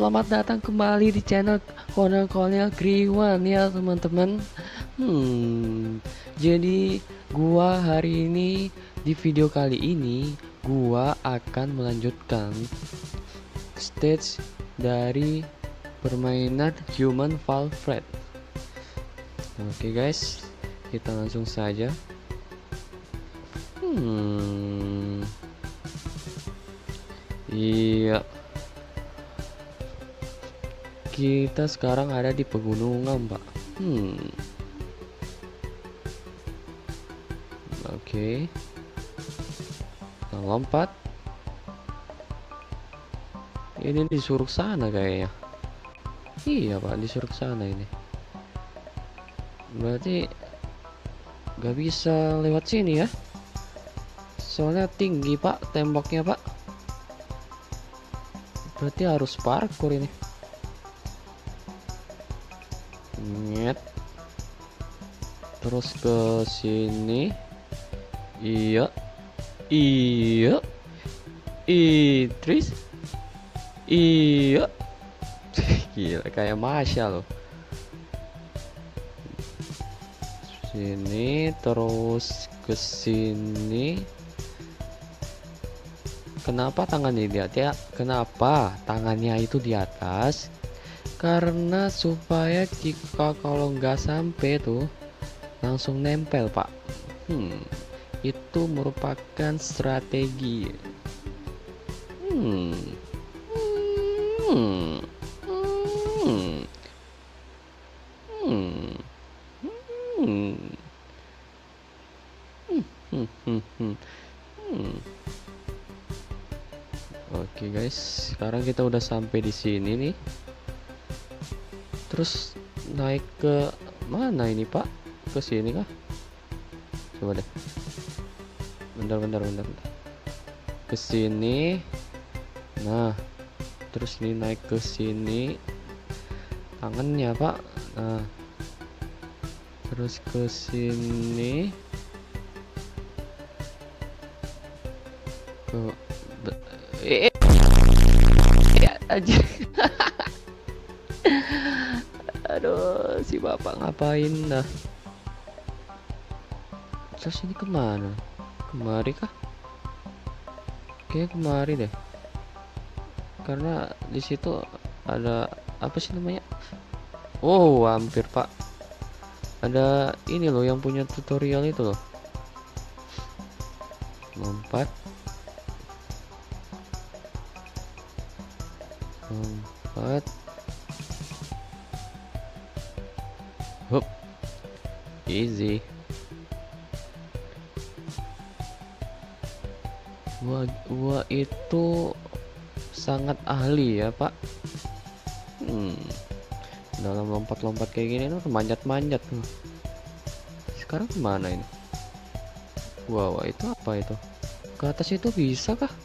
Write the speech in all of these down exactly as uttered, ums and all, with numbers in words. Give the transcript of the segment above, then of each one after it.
selamat datang kembali di channel Kolonel Kriwan ya teman-teman. Hmm, jadi gua hari ini di video kali ini gua akan melanjutkan stage dari permainan Human Fall Flat. Oke guys, kita langsung saja. Hmm, iya. Kita sekarang ada di pegunungan, Pak. Hmm. Oke. Kita lompat. Ini disuruh sana kayaknya. Iya, Pak, disuruh sana ini. Berarti gak bisa lewat sini ya? Soalnya tinggi, Pak, temboknya, Pak. Berarti harus parkour ini. Nyet. Terus ke sini. Iya. Iya. Idris. Iya. Gila, kayak Masya loh. Sini terus ke sini. Kenapa tangannya di atas? Kenapa tangannya itu di atas? Karena supaya jika kalau nggak sampai tuh langsung nempel, Pak. Hmm, itu merupakan strategi. Hmm. Hmm. Hmm. Hmm. Hmm. Hmm. Hmm. Hmm. Hmm. Oke guys, sekarang kita udah sampai di sini nih. Terus naik ke mana ini, Pak? Ke sini kah? Coba deh. Bentar, bentar, bentar, bentar. Ke sini. Nah, terus ini naik ke sini. Tangannya, Pak. Nah. Terus ke sini. Ke eh, eh. aja. Aduh, si bapak ngapain dah? Terus ini kemana? Kemari kah? Kayaknya kemari deh. Karena di situ ada apa sih namanya? Oh, hampir, Pak. Ada ini loh yang punya tutorial itu loh. Lompat. Lompat. Hup. Easy. Wah, wah itu sangat ahli ya, Pak. Hmm. Dalam lompat-lompat kayak gini tuh manjat-manjat tuh. Sekarang kemana ini? Wow, itu apa itu? Ke atas itu bisa kah?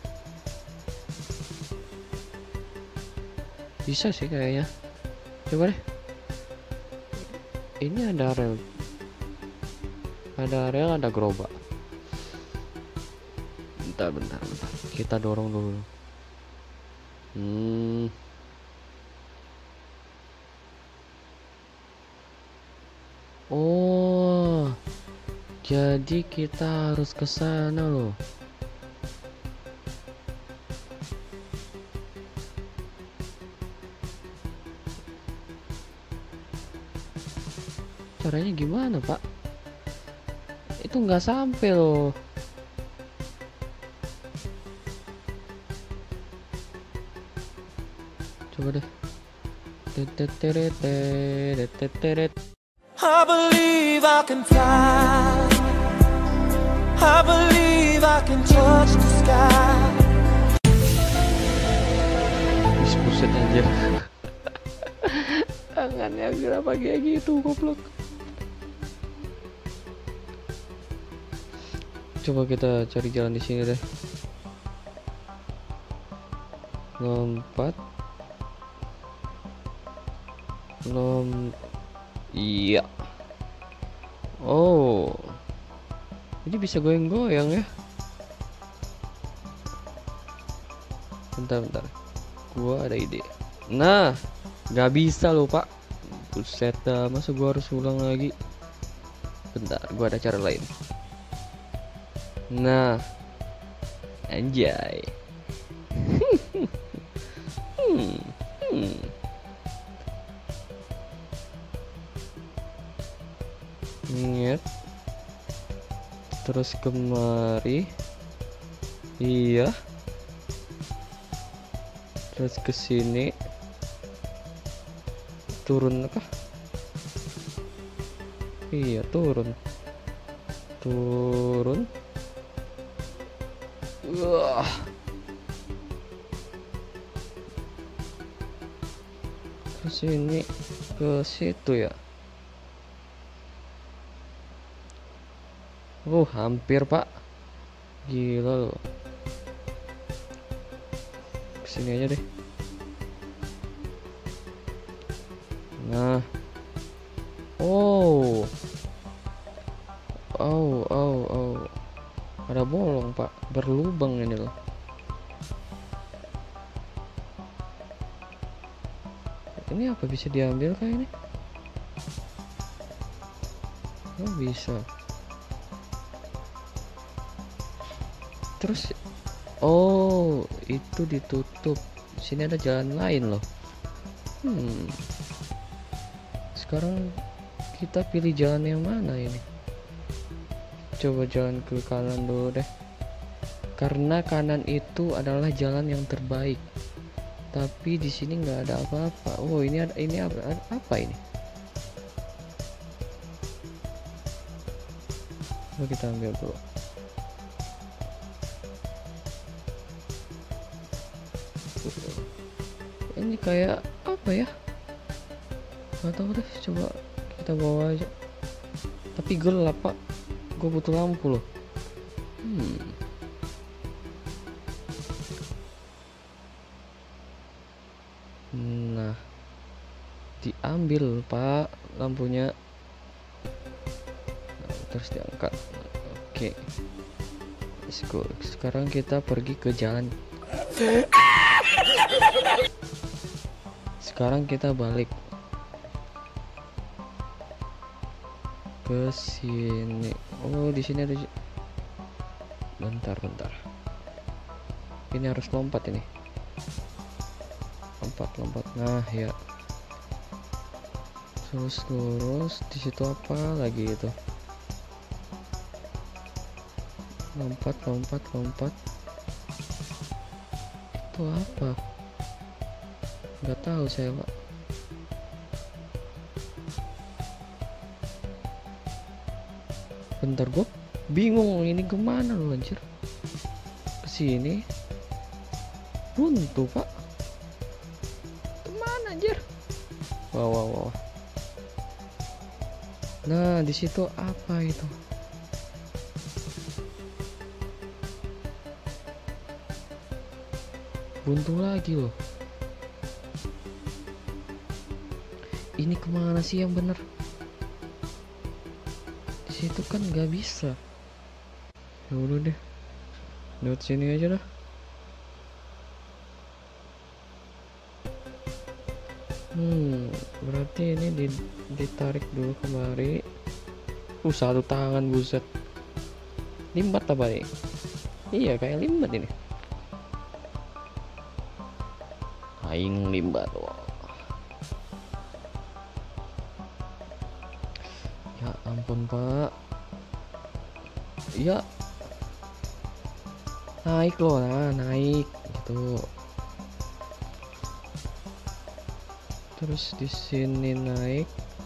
Bisa sih kayaknya. Coba deh. Ini ada rel. Ada rel, ada gerobak. Bentar, bentar, bentar. Kita dorong dulu. Hmm. Oh. Jadi kita harus ke sana loh. Caranya gimana, Pak? Itu nggak sampai loh. Coba deh. I believe I can fly. I believe I can touch the sky. Buset aja. Tangannya kenapa kayak gitu, goblok. Coba kita cari jalan di sini deh. Lompat. Lom. Iya. Oh. Jadi bisa goyang-goyang ya. Bentar, bentar. Gua ada ide. Nah, nggak bisa loh pak. Buset dah, masa gua harus ulang lagi. Bentar, gua ada cara lain. Nah, anjay. hmm, hmm. Ingat. Terus kemari. Iya. Terus ke sini. Turun apa? Iya, turun. Turun. Wah. Terus ini ke situ ya. Oh, hampir pak. Gila loh. Kesini aja deh. Nah. Oh. Oh, oh, oh. Ada bolong pak. Berlubang ini loh. Ini apa bisa diambil kayak ini? Oh, bisa. Terus oh, itu ditutup. Sini ada jalan lain loh. Hmm. Sekarang kita pilih jalan yang mana ini? Coba jalan ke kanan dulu deh. Karena kanan itu adalah jalan yang terbaik. Tapi di sini nggak ada apa-apa. Oh, ini ada ini apa, apa ini? Coba kita ambil dulu. Ini kayak apa ya? Gak tahu deh, coba kita bawa aja. Tapi gelap pak, gue butuh lampu loh. Hmm. Nah, diambil pak lampunya. Nah, terus diangkat. Oke, let's go. Sekarang kita pergi ke jalan. Sekarang kita balik ke sini. Oh, di sini ada. Bentar, bentar. Ini harus lompat ini. Lompat, lompat. Nah, ya. Terus lurus. Di situ apa lagi itu? Lompat, lompat, lompat. Itu apa? Nggak tahu saya pak. Bentar, gue bingung ini kemana lu anjir. Kesini buntu pak. Kemana anjir? Wow, wow, wow. Nah, di situ apa itu? Buntu lagi loh. Ini kemana sih yang bener? Di situ kan nggak bisa. Ya udah deh, lewat sini aja dah. Hmm, berarti ini ditarik dulu kemari. Uh, satu tangan, buset. Limbat apa nih? Iya, kayak limbat ini. Aing limbat. Wow. Ya ampun pak. Ya naik loh, nah naik gitu. Terus di sini naik.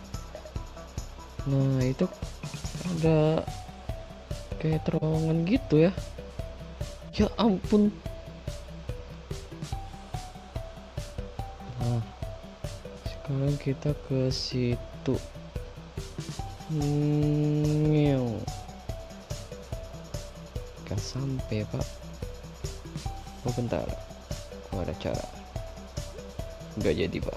Nah, itu ada kayak terowongan gitu ya. Ya ampun. Nah, sekarang kita ke situ. Hmm, gak sampai pak. Oh bentar, oh, ada cara. Gak jadi pak.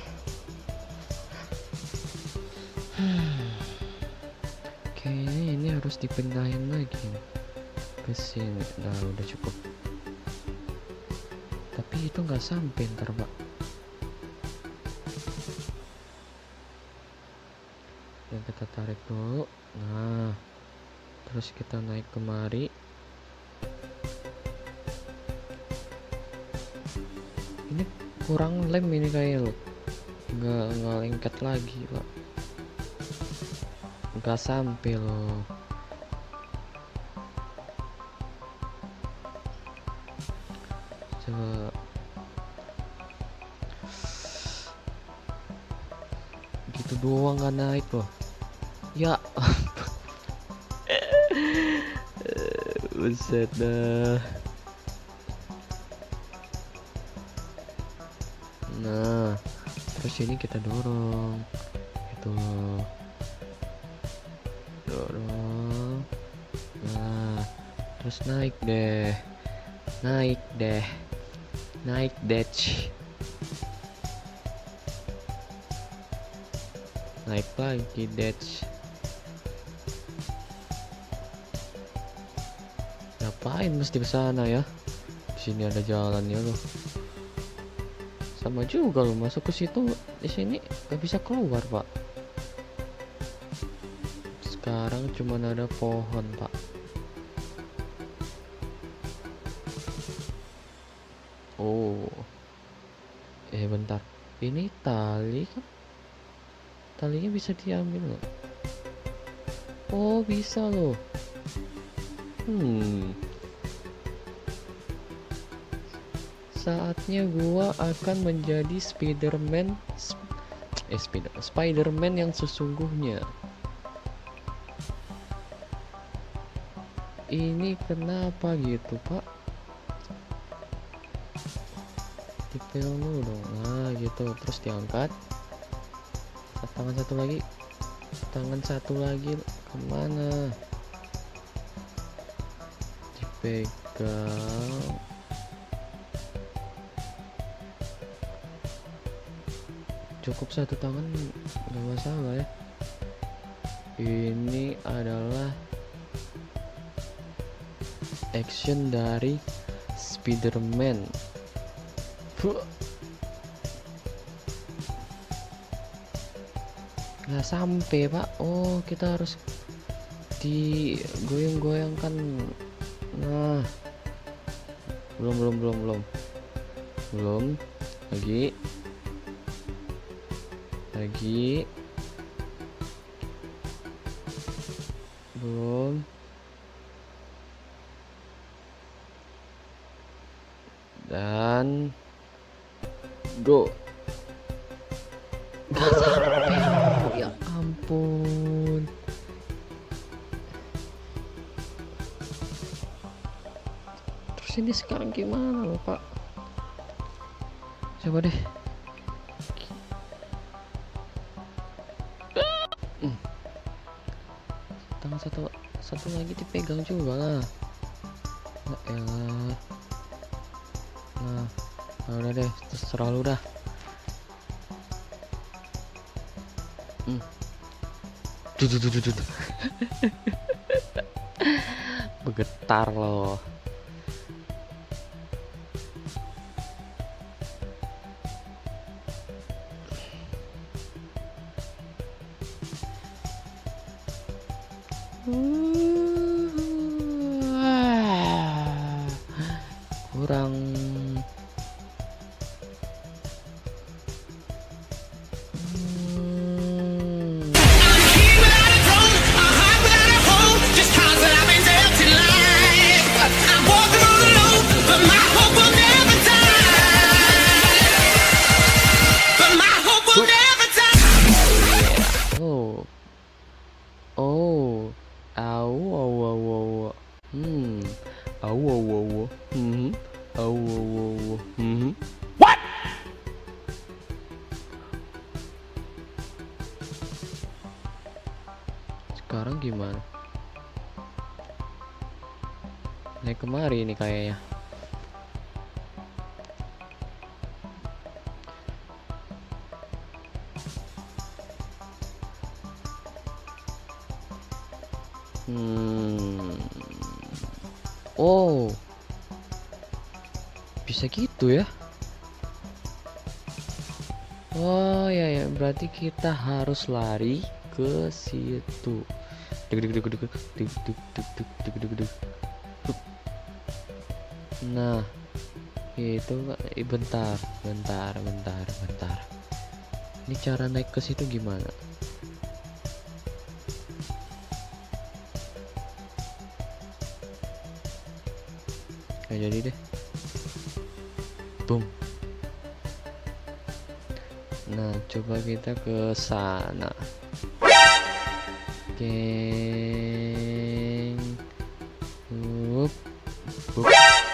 Kayaknya ini harus dipindahin lagi ke sini. Nah, udah cukup. Tapi itu nggak sampai ntar pak. yang kita tarik dulu. Nah, terus kita naik kemari. Ini kurang lem ini kayak lo, nggak nggak lengket lagi pak, nggak sampai loh. Coba gitu doang nggak naik loh ya. Buset dah. Nah, terus ini kita dorong gitu loh, dorong. Nah, terus naik deh, naik deh, naik deh, naik lagi deh. Ngapain mesti ke sana ya? Di sini ada jalannya loh. Sama juga lo masuk ke situ, di sini gak bisa keluar pak. Sekarang cuman ada pohon pak. Oh, eh bentar, ini tali kan? Talinya bisa diambil loh. Oh bisa loh. Hmm. Saatnya gua akan menjadi Spiderman, eh Spider, Spiderman yang sesungguhnya. Ini kenapa gitu pak? Dipel dulu dong. Nah gitu, terus diangkat. Tangan satu lagi, tangan satu lagi kemana? Dipegang. Cukup satu tangan nggak masalah ya. Ini adalah action dari Spiderman. Huh. Nggak sampai pak. Oh kita harus digoyang-goyangkan. Nah, belum belum belum belum belum lagi lagi belum. Dan go. Ya ampun. Terus ini sekarang gimana loh pak? Coba deh. Tangan satu satu lagi dipegang juga lah. Nah, elah. Nah, nah udah deh, terserah lu dah. Hmm. Duh, duh, duh, duh, duh. Bergetar loh. Kurang. Oh, oh, au, au, au, au, hmm, au, au, au, hmm, au, au, au, hmm. What? Sekarang gimana? Naik kemari ini kayaknya. Hmm. Oh, bisa gitu ya? Oh ya ya, berarti kita harus lari ke situ. Deg deg deg deg deg deg deg deg deg deg deg. Nah, itu eh, bentar, bentar, bentar, bentar. Ini cara naik ke situ gimana? Kayak jadi deh. Boom. Nah, coba kita ke sana. Geng. Up. Up.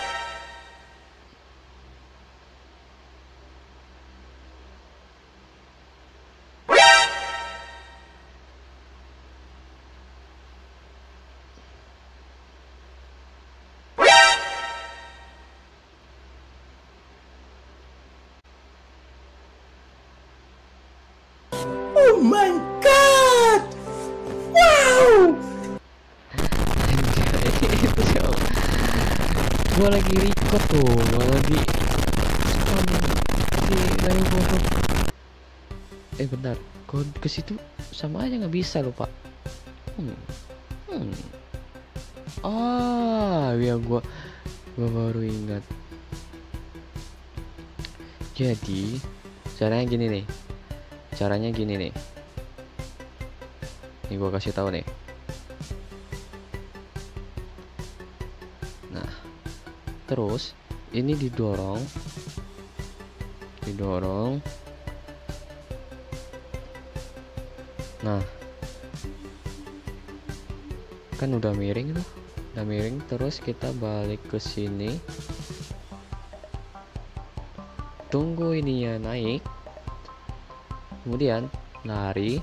Oh my god! Wow! Anjay, itu siapa? Gua lagi record tuh, gua lagi spam di dari foto. Eh bentar, gua ke situ sama aja nggak bisa lupa. Hmm. Hmm. Ah, ya gua gua baru ingat. Jadi caranya gini nih. Caranya gini nih. Ini gua kasih tahu nih. Nah, terus ini didorong, didorong. Nah, kan udah miring tuh, udah miring. Terus kita balik ke sini. Tunggu ininya naik. Kemudian lari,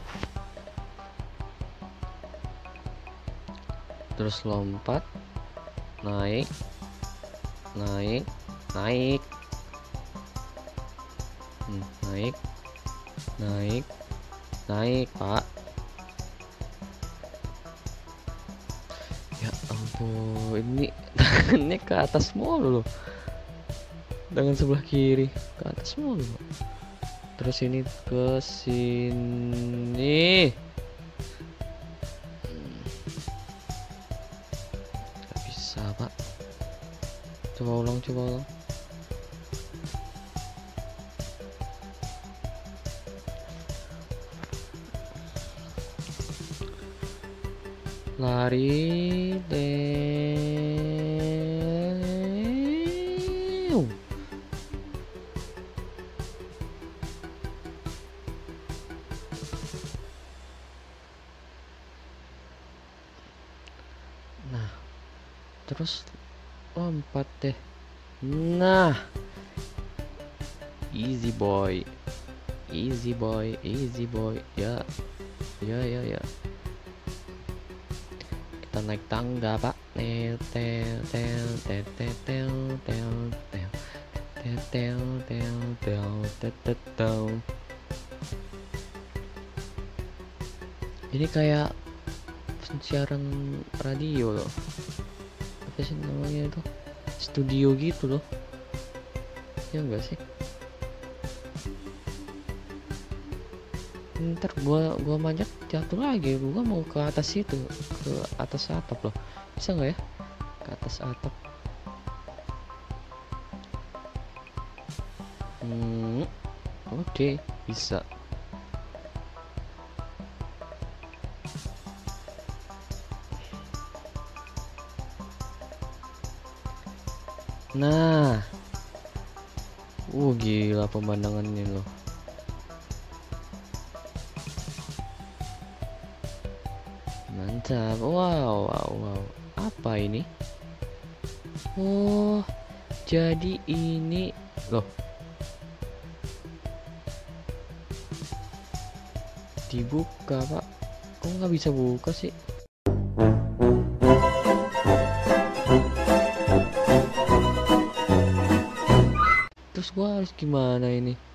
terus lompat, naik, naik, naik, hmm, naik, naik, naik, Pak. Ya ampun, ini tangannya ke atas mulu loh, tangan sebelah kiri ke atas mulu loh. Terus ini ke sini. Hmm. Gak bisa, Pak. Coba ulang, coba ulang. Lari deh. Nah, terus lompat deh. Nah, easy boy, easy boy, easy boy. Ya, ya, ya, ya. Kita naik tangga, Pak. Tel, tel, tel, tel, tel, tel, tel, tel, tel, tel, tel, tel, tel, tel, tel. Ini kayak siaran radio loh, apa sih namanya itu, studio gitu loh, ya enggak sih? Ntar gua gua manjat jatuh lagi, gua mau ke atas itu, ke atas atap loh, bisa nggak ya ke atas atap? Hmm, oke, okay, bisa. Nah, uh gila pemandangannya loh. Mantap. Wow, wow, wow. Apa ini? Oh, jadi ini loh. Dibuka, Pak. Kok nggak bisa buka sih? Terus gua harus gimana ini?